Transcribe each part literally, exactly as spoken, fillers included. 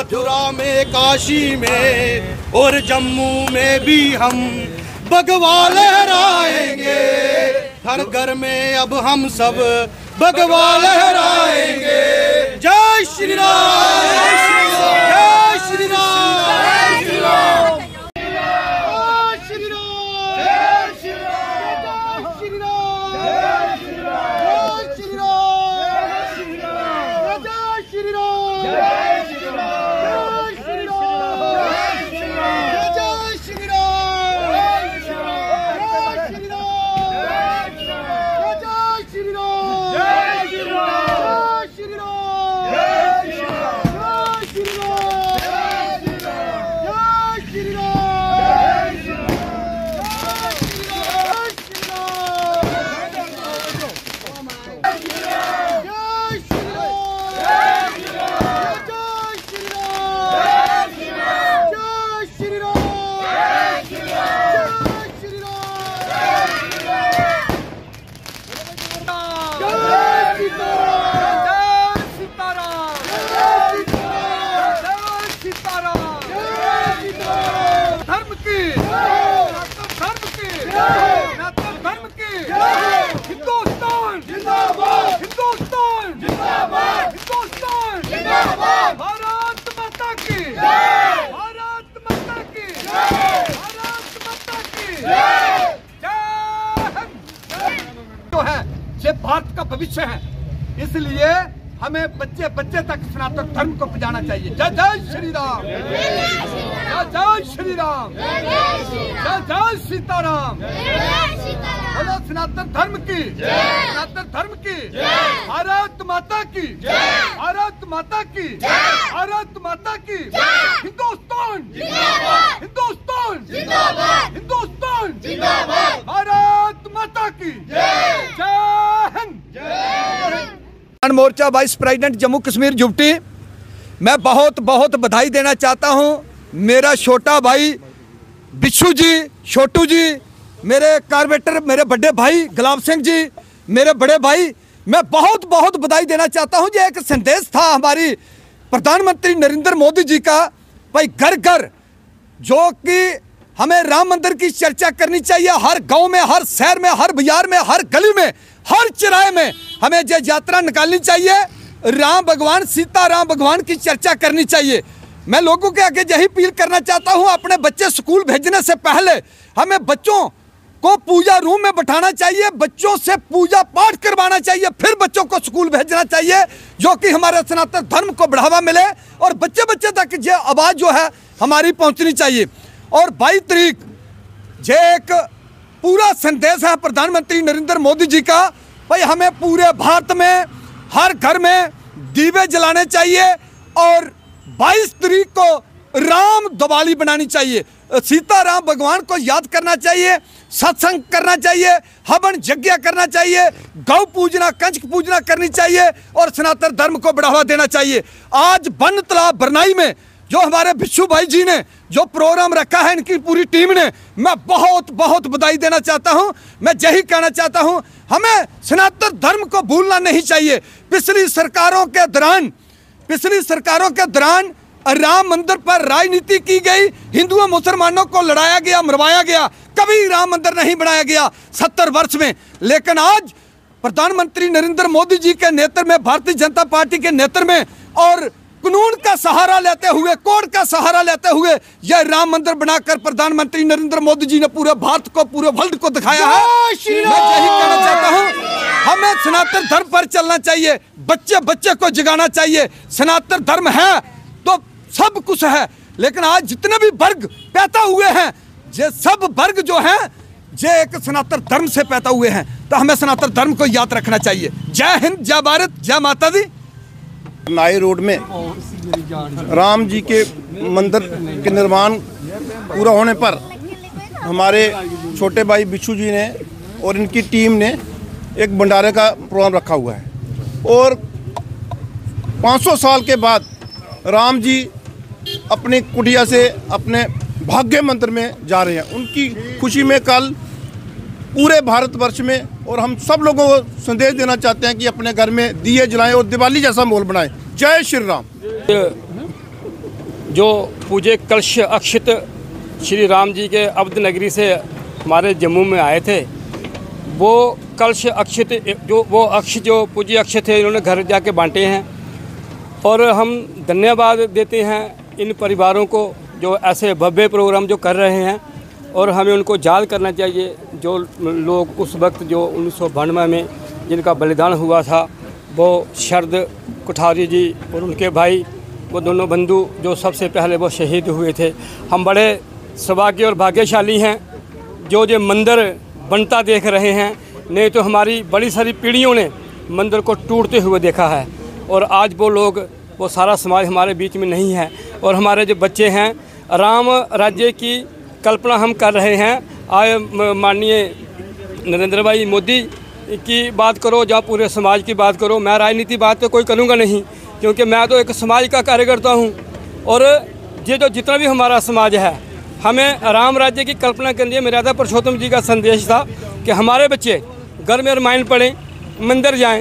मथुरा में, काशी में और जम्मू में भी हम भगवा लहराएंगे। हर घर में अब हम सब भगवा लहराएंगे। जय श्री राम, जय श्री राम, जय श्री राम, जय श्री राम। हिंदुस्तान जिंदाबाद, हिंदुस्तान जिंदाबाद, हिंदुस्तान जिंदाबाद। भारत माता की जय, भारत माता की जय, भारत माता की जय, जय। जो है ये भारत का भविष्य है, इसलिए हमें बच्चे बच्चे तक सनातन धर्म को पहुंचाना चाहिए। जय जय श्री राम, जय जय श्री राम, जय जय सीताराम। बोलो सनातन धर्म की, सनातन धर्म की, भारत माता की, भारत माता की, भारत माता की। हिंदुस्तान जिंदाबाद, हिंदुस्तान जिंदाबाद, हिंदुस्तान जिंदाबाद। भारत माता की जय, जय हिंद, जय हिंद। मोर्चा वाइस प्रेसिडेंट जम्मू कश्मीर जुब्टी, मैं बहुत बहुत बधाई देना चाहता हूं। मेरा छोटा भाई बिच्छू जी, छोटू जी, मेरे कारपोरेटर, मेरे बड़े भाई गुलाब सिंह जी, मेरे बड़े भाई, मैं बहुत बहुत बधाई देना चाहता हूं। ये एक संदेश था हमारी प्रधानमंत्री नरेंद्र मोदी जी का, भाई घर घर जो कि हमें राम मंदिर की चर्चा करनी चाहिए। हर गांव में, हर शहर में, हर बाजार में, हर गली में, हर चौराहे में हमें ये यात्रा निकालनी चाहिए। राम भगवान, सीता राम भगवान की चर्चा करनी चाहिए। मैं लोगों के आगे यही अपील करना चाहता हूं, अपने बच्चे स्कूल भेजने से पहले हमें बच्चों को पूजा रूम में बैठाना चाहिए, बच्चों से पूजा पाठ करवाना चाहिए, फिर बच्चों को स्कूल भेजना चाहिए, जो कि हमारे सनातन धर्म को बढ़ावा मिले और बच्चे बच्चे तक ये आवाज़ जो है हमारी पहुंचनी चाहिए। और बाईस तारीख ये एक पूरा संदेश है प्रधानमंत्री नरेंद्र मोदी जी का, भाई हमें पूरे भारत में हर घर में दीवे जलाने चाहिए और बाईस तारीख को राम दिवाली बनानी चाहिए। सीता राम भगवान को याद करना चाहिए, सत्संग करना चाहिए, हवन यज्ञ करना चाहिए, गौ पूजना, कंचक पूजना करनी चाहिए और सनातन धर्म को बढ़ावा देना चाहिए। आज बन तालाब बरनाई में जो हमारे बिच्छू भाई जी ने जो प्रोग्राम रखा है, इनकी पूरी टीम ने, मैं बहुत बहुत बधाई देना चाहता हूं। मैं यही कहना चाहता हूं, हमें सनातन धर्म को भूलना नहीं चाहिए। पिछली सरकारों के दौरान पिछली सरकारों के दौरान राम मंदिर पर राजनीति की गई, हिंदुओं मुसलमानों को लड़ाया गया, मरवाया गया, कभी राम मंदिर नहीं बनाया गया सत्तर वर्ष में। लेकिन आज प्रधानमंत्री नरेंद्र मोदी जी के नेतृत्व में, भारतीय जनता पार्टी के नेतृत्व में और कानून का सहारा लेते हुए, कोर्ट का सहारा लेते हुए यह राम मंदिर बनाकर प्रधानमंत्री नरेंद्र मोदी जी ने पूरे भारत को, पूरे वर्ल्ड को दिखाया है। मैं यही कहना चाहता हूं, हमें सनातन धर्म पर चलना चाहिए, बच्चे बच्चे को जगाना चाहिए। सनातन धर्म है तो सब कुछ है, लेकिन आज जितने भी वर्ग पैदा हुए हैं, ये सब वर्ग जो हैं ये एक सनातन धर्म से पैदा हुए हैं, तो हमें सनातन धर्म को याद रखना चाहिए। जय हिंद, जय भारत, जय माता दी। नाई रोड में राम जी के मंदिर के निर्माण पूरा होने पर हमारे छोटे भाई बिच्छू जी ने और इनकी टीम ने एक भंडारे का प्रोग्राम रखा हुआ है और पाँच सौ साल के बाद राम जी अपनी कुटिया से अपने भाग्य मंदिर में जा रहे हैं। उनकी खुशी में कल पूरे भारतवर्ष में और हम सब लोगों को संदेश देना चाहते हैं कि अपने घर में दिए जलाएं और दिवाली जैसा माहौल बनाएं। जय श्री राम। जो पूज्य कलश अक्षत श्री राम जी के अवध नगरी से हमारे जम्मू में आए थे, वो कलश अक्षत जो वो अक्ष जो पूज्य अक्षत थे इन्होंने घर जाके बांटे हैं। और हम धन्यवाद देते हैं इन परिवारों को जो ऐसे भव्य प्रोग्राम जो कर रहे हैं, और हमें उनको याद करना चाहिए जो लोग उस वक्त जो उन्नीस सौ बानवे में जिनका बलिदान हुआ था, वो शरद कोठारी जी और उनके भाई, वो दोनों बंधु जो सबसे पहले वो शहीद हुए थे। हम बड़े सौभाग्य और भाग्यशाली हैं जो जो मंदिर बनता देख रहे हैं, नहीं तो हमारी बड़ी सारी पीढ़ियों ने मंदिर को टूटते हुए देखा है। और आज वो लोग, वो सारा समाज हमारे बीच में नहीं है। और हमारे जो बच्चे हैं, राम राज्य की कल्पना हम कर रहे हैं। आए माननीय नरेंद्र भाई मोदी की बात करो, जहाँ पूरे समाज की बात करो, मैं राजनीति बात तो कोई करूँगा नहीं, क्योंकि मैं तो एक समाज का कार्यकर्ता हूँ। और ये जो जितना भी हमारा समाज है, हमें राम राज्य की कल्पना करनी है। मर्यादा पुरुषोत्तम जी का संदेश था कि हमारे बच्चे घर में रामायण पढ़ें, मंदिर जाएं,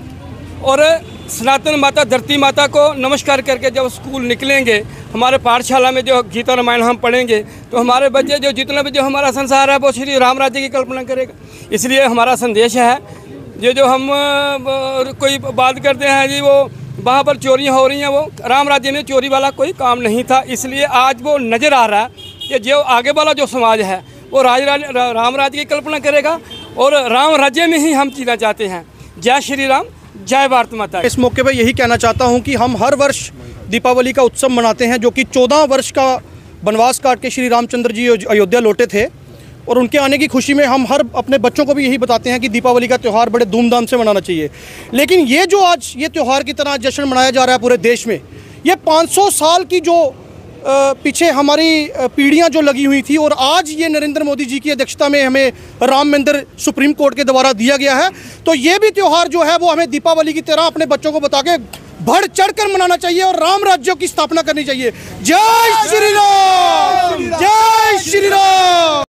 और सनातन माता धरती माता को नमस्कार करके जब स्कूल निकलेंगे, हमारे पाठशाला में जो गीता रामायण हम पढ़ेंगे, तो हमारे बच्चे जो जितना भी जो हमारा संसार है वो श्री राम राज्य की कल्पना करेगा। इसलिए हमारा संदेश है, ये जो हम कोई बात करते हैं जी वो वहाँ पर चोरियाँ हो रही हैं, वो राम राज्य में चोरी वाला कोई काम नहीं था। इसलिए आज वो नज़र आ रहा है कि जो आगे वाला जो समाज है वो राज रा, राम राज्य की कल्पना करेगा, और राम राज्य में ही हम जीना चाहते हैं। जय श्री राम, जय भारत माता। इस मौके पर यही कहना चाहता हूं कि हम हर वर्ष दीपावली का उत्सव मनाते हैं, जो कि चौदह वर्ष का वनवास काट के श्री रामचंद्र जी अयोध्या लौटे थे, और उनके आने की खुशी में हम हर अपने बच्चों को भी यही बताते हैं कि दीपावली का त्यौहार बड़े धूमधाम से मनाना चाहिए। लेकिन ये जो आज ये त्यौहार की तरह जश्न मनाया जा रहा है पूरे देश में, ये पाँच सौ साल की जो पीछे हमारी पीढ़ियां जो लगी हुई थी, और आज ये नरेंद्र मोदी जी की अध्यक्षता में हमें राम मंदिर सुप्रीम कोर्ट के द्वारा दिया गया है, तो ये भी त्यौहार जो है वो हमें दीपावली की तरह अपने बच्चों को बता के बढ़ चढ़कर मनाना चाहिए और राम राज्यों की स्थापना करनी चाहिए। जय श्री राम, जय श्री राम।